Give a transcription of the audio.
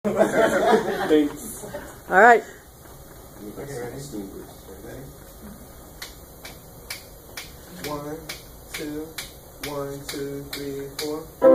Thanks. All right. Okay, ready? 1, 2, 1, 2, 3, 4.